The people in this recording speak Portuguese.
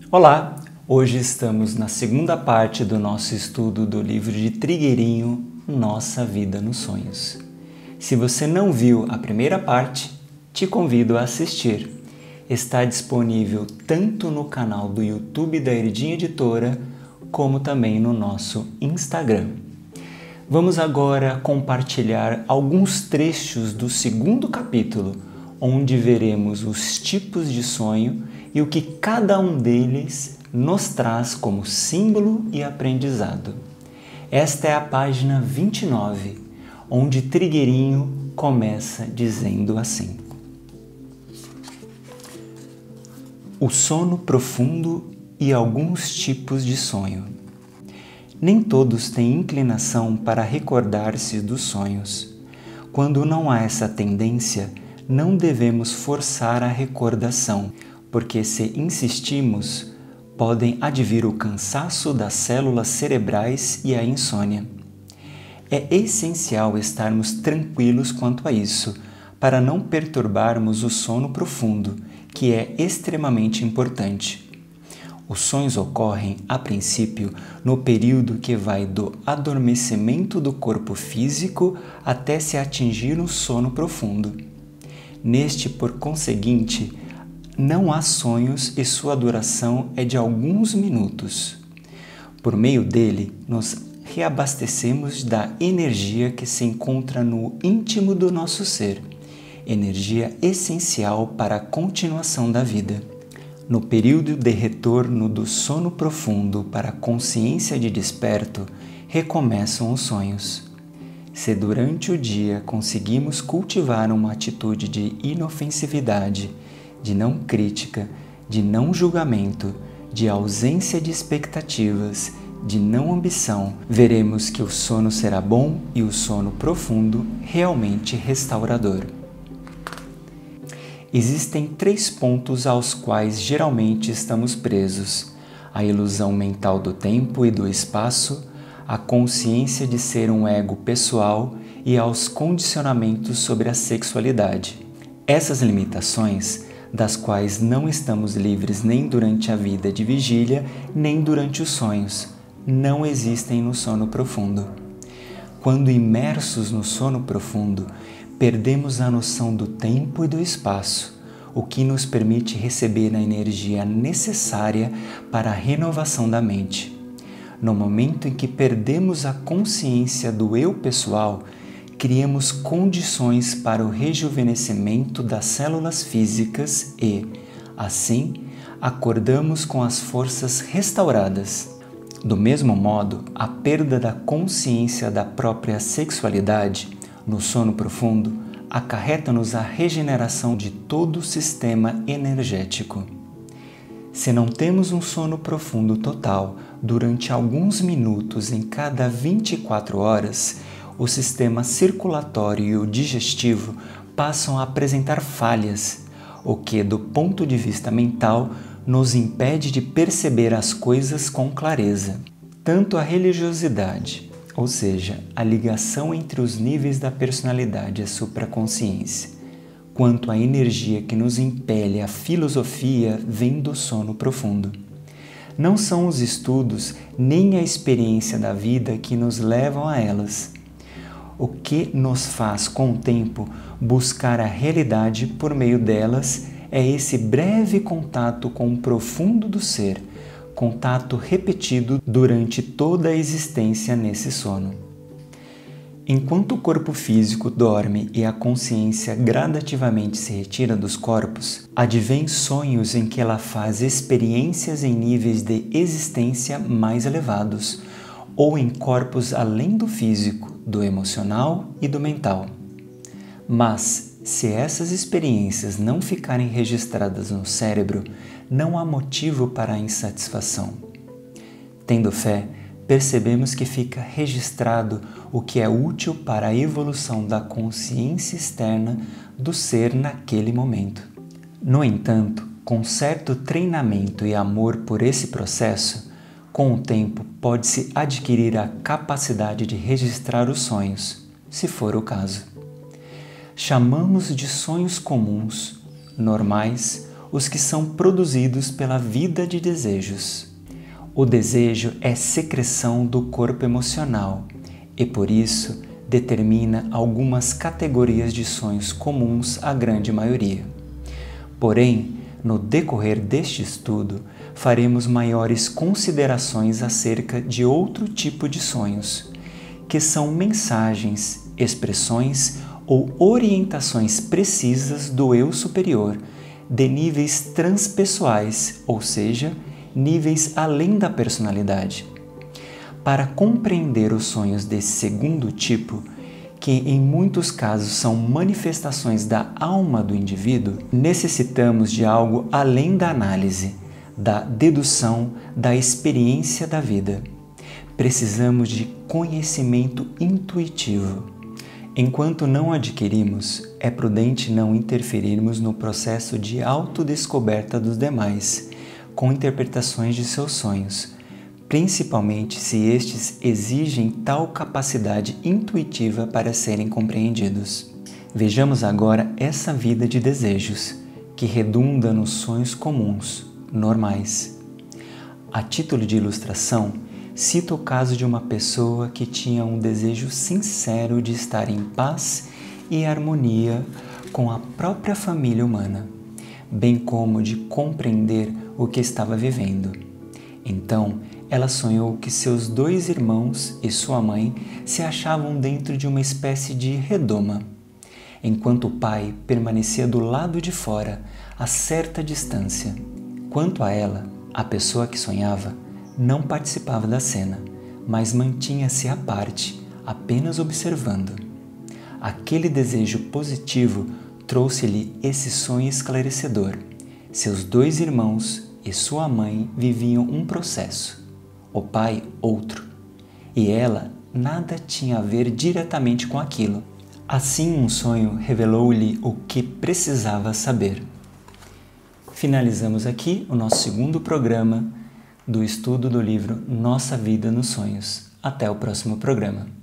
Olá! Hoje estamos na segunda parte do nosso estudo do livro de Trigueirinho, Nossa Vida nos Sonhos. Se você não viu a primeira parte, te convido a assistir. Está disponível tanto no canal do YouTube da Herdinha Editora, como também no nosso Instagram. Vamos agora compartilhar alguns trechos do segundo capítulo, onde veremos os tipos de sonho e o que cada um deles nos traz como símbolo e aprendizado. Esta é a página 29, onde Trigueirinho começa dizendo assim: o sono profundo e alguns tipos de sonho. Nem todos têm inclinação para recordar-se dos sonhos. Quando não há essa tendência, não devemos forçar a recordação, porque se insistimos, podem advir o cansaço das células cerebrais e a insônia. É essencial estarmos tranquilos quanto a isso, para não perturbarmos o sono profundo, que é extremamente importante. Os sonhos ocorrem, a princípio, no período que vai do adormecimento do corpo físico até se atingir um sono profundo. Neste, por conseguinte, não há sonhos e sua duração é de alguns minutos. Por meio dele, nos reabastecemos da energia que se encontra no íntimo do nosso ser, energia essencial para a continuação da vida. No período de retorno do sono profundo para a consciência de desperto, recomeçam os sonhos. Se durante o dia conseguimos cultivar uma atitude de inofensividade, de não crítica, de não julgamento, de ausência de expectativas, de não ambição, veremos que o sono será bom e o sono profundo realmente restaurador. Existem 3 pontos aos quais geralmente estamos presos: a ilusão mental do tempo e do espaço, a consciência de ser um ego pessoal e aos condicionamentos sobre a sexualidade. Essas limitações, das quais não estamos livres nem durante a vida de vigília, nem durante os sonhos, não existem no sono profundo. Quando imersos no sono profundo, perdemos a noção do tempo e do espaço, o que nos permite receber a energia necessária para a renovação da mente. No momento em que perdemos a consciência do eu pessoal, criamos condições para o rejuvenescimento das células físicas e, assim, acordamos com as forças restauradas. Do mesmo modo, a perda da consciência da própria sexualidade no sono profundo acarreta-nos a regeneração de todo o sistema energético. Se não temos um sono profundo total durante alguns minutos em cada 24 horas, o sistema circulatório e o digestivo passam a apresentar falhas, o que, do ponto de vista mental, nos impede de perceber as coisas com clareza. Tanto a religiosidade, ou seja, a ligação entre os níveis da personalidade e a supraconsciência, quanto a energia que nos impele à filosofia vem do sono profundo. Não são os estudos nem a experiência da vida que nos levam a elas. O que nos faz, com o tempo, buscar a realidade por meio delas é esse breve contato com o profundo do ser, contato repetido durante toda a existência nesse sono. Enquanto o corpo físico dorme e a consciência gradativamente se retira dos corpos, advêm sonhos em que ela faz experiências em níveis de existência mais elevados, ou em corpos além do físico, do emocional e do mental. Mas, se essas experiências não ficarem registradas no cérebro, não há motivo para a insatisfação. Tendo fé, percebemos que fica registrado o que é útil para a evolução da consciência externa do ser naquele momento. No entanto, com certo treinamento e amor por esse processo, com o tempo pode-se adquirir a capacidade de registrar os sonhos, se for o caso. Chamamos de sonhos comuns, normais os que são produzidos pela vida de desejos. O desejo é secreção do corpo emocional e, por isso, determina algumas categorias de sonhos comuns à grande maioria. Porém, no decorrer deste estudo, faremos maiores considerações acerca de outro tipo de sonhos, que são mensagens, expressões ou orientações precisas do eu superior, de níveis transpessoais, ou seja, níveis além da personalidade. Para compreender os sonhos desse segundo tipo, que em muitos casos são manifestações da alma do indivíduo, necessitamos de algo além da análise, da dedução, da experiência da vida. Precisamos de conhecimento intuitivo. Enquanto não adquirimos, é prudente não interferirmos no processo de autodescoberta dos demais, com interpretações de seus sonhos, principalmente se estes exigem tal capacidade intuitiva para serem compreendidos. Vejamos agora essa vida de desejos, que redunda nos sonhos comuns, normais. A título de ilustração, cito o caso de uma pessoa que tinha um desejo sincero de estar em paz e harmonia com a própria família humana, bem como de compreender o que estava vivendo. Então, ela sonhou que seus 2 irmãos e sua mãe se achavam dentro de uma espécie de redoma, enquanto o pai permanecia do lado de fora, a certa distância. Quanto a ela, a pessoa que sonhava, não participava da cena, mas mantinha-se à parte, apenas observando. Aquele desejo positivo trouxe-lhe esse sonho esclarecedor. Seus 2 irmãos e sua mãe viviam um processo, o pai outro, e ela nada tinha a ver diretamente com aquilo. Assim, um sonho revelou-lhe o que precisava saber. Finalizamos aqui o nosso segundo programa do estudo do livro Nossa Vida nos Sonhos. Até o próximo programa.